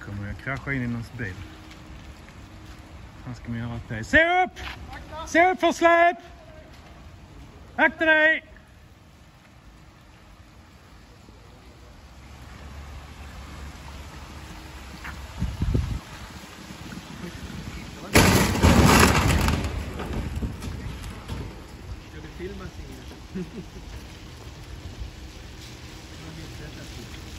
kommer jag krascha in i någons bil. Vad ska man göra det? Se upp! Se upp för släp! Akta dig! Ska det filmas in?